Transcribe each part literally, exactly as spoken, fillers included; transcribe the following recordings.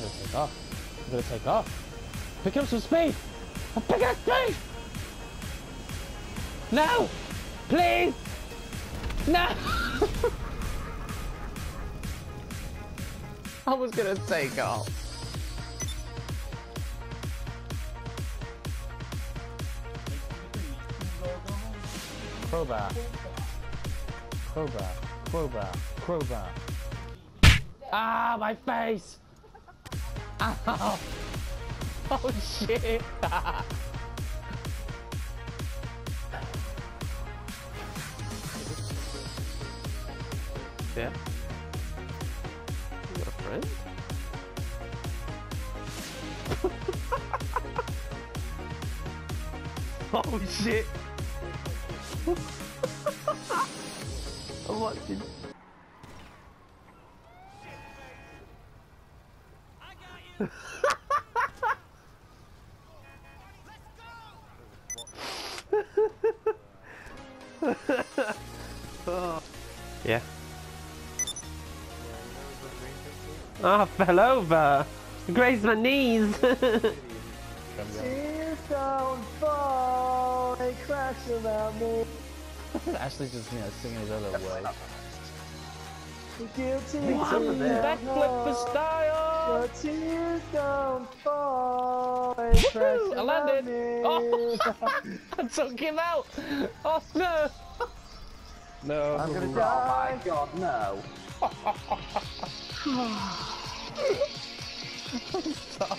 I'm gonna take off. I'm gonna take off. Pick up some speed. I'm picking up speed. No, please. No. I was gonna take off. Crowbar. Crowbar. Crowbar. Crowbar. Ah, my face! Ow! Oh shit! Yeah? You got a friend? Oh shit! I'm watching. Oh. Yeah. Oh, I fell over. Grazed my knees. Tears don't fall, they crash around me. Ashley's just, you know, singing his other way. Guilty Backflip for style! the tears don't fall, they crash I around landed! me. Oh! I took him out! Oh no! No. I'm gonna die. Oh my god, no. Stop.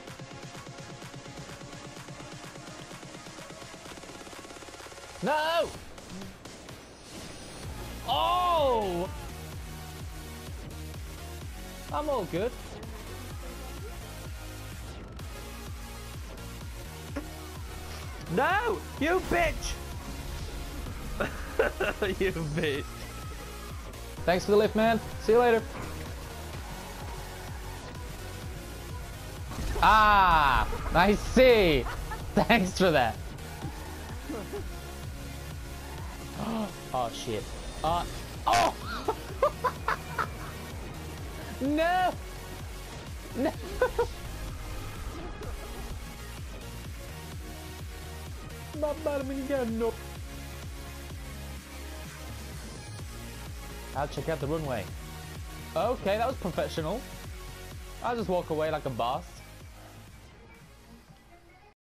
No! Oh! I'm all good. No! You bitch! You bitch. Thanks for the lift, man. See you later. Ah, I see. Thanks for that. Oh shit. Uh, oh! No! No! Mamma mia, no! I'll check out the runway. Okay, that was professional. I'll just walk away like a boss.